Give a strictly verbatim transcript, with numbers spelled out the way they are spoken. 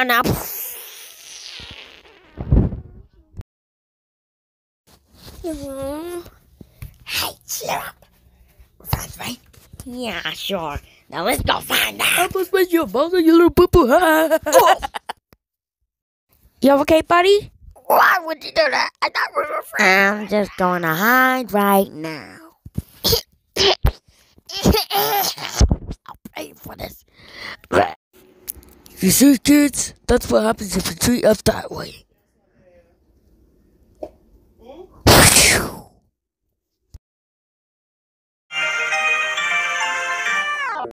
down now. Hey, cheer up. We're friends, right? Yeah, sure. Now let's go find out. I must make your mother, you little boo-boo. You okay, buddy? Why would you do that? I thought we were friends. I'm just gonna hide right now. I'll pay for this. You see, kids? That's what happens if you treat us that way.